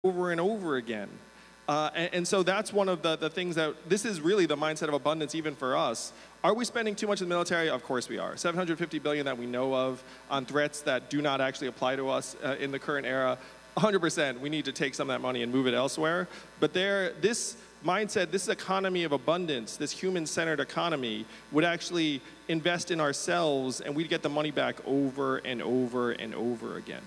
over and over again. And so that's one of the things that, this is really the mindset of abundance even for us. Are we spending too much in the military? Of course we are. $750 billion that we know of on threats that do not actually apply to us in the current era. 100%, we need to take some of that money and move it elsewhere. But this mindset, this economy of abundance, this human-centered economy would actually invest in ourselves, and we'd get the money back over and over and over again.